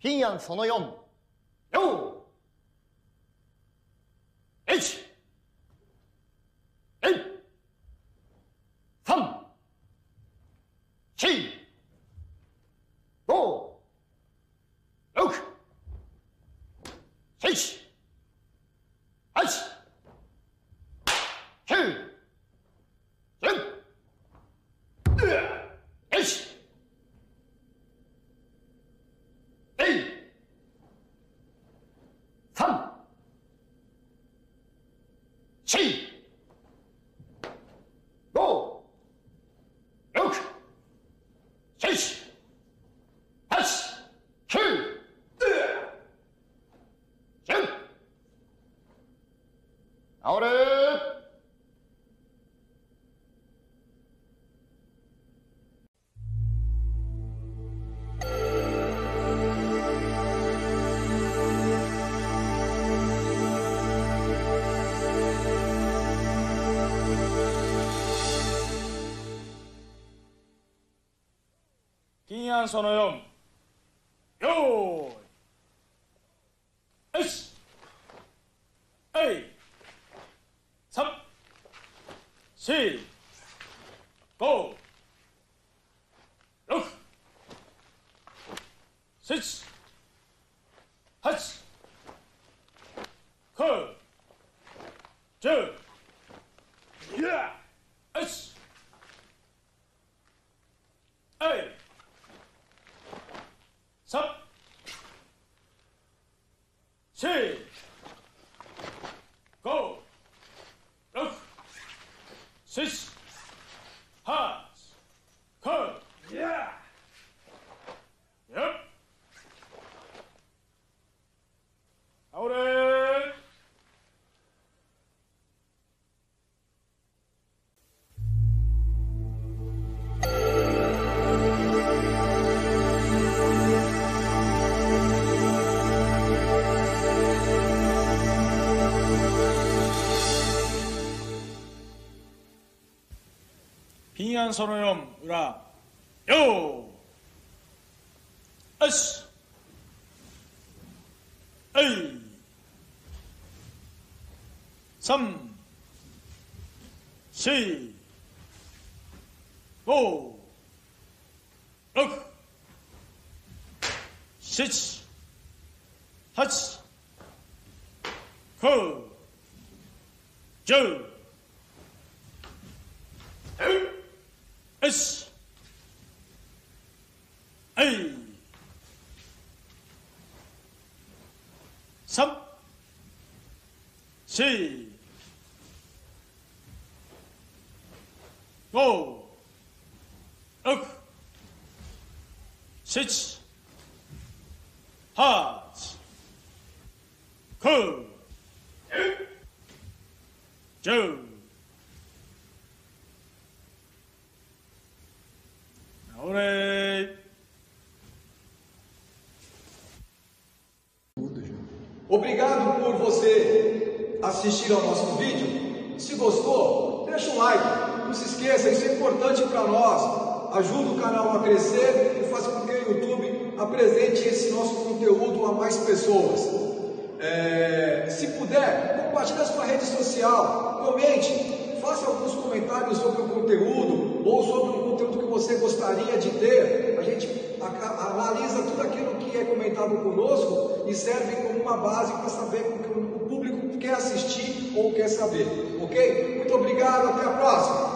金案その4、よー、1、2、3、4、5、6、7、8、9、10、1、2、3、4、5、6、7、8、9、10。直れ。 金案その4、よーい、1、3、4、5、6、7、8、9、10、1、3、4、5、6、7、8、9、倒れ。金案その4、裏、よー、よし、3、4、5、6、7、8、9、10、よし、3、4、5、6、7、8、9、10。 Obrigado por você assistir ao nosso vídeo. Se gostou, deixa um like. Não se esqueça, isso é importante para nós. Ajuda o canal a crescer e faz com que o YouTube apresente esse nosso conteúdo a mais pessoas. Se puder, compartilhe a sua rede social, comente, faça alguns comentários sobre o conteúdo ou sobre um conteúdo que você gostaria de ter. A gente analisa tudo aquilo que é comentado conosco e serve como uma base para saber o que o público quer assistir ou quer saber, ok? Muito obrigado, até a próxima!